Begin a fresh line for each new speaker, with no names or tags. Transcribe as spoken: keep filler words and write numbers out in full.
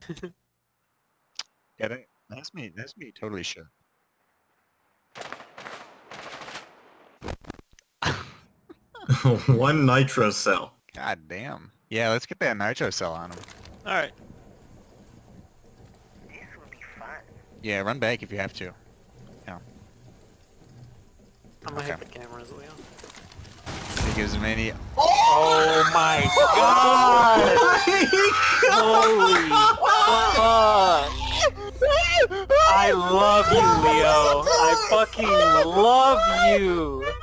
Yeah, that, that's me. That's me. Totally sure.
One nitro cell.
God damn. Yeah, let's get that nitro cell on him.
All right.
This will be fun.
Yeah, run back if you have to. Yeah.
I'm gonna
Okay.
hit the cameras, Leo.
He gives him any.
Oh my god! Holy fuck! I love you, Leo. I fucking love you.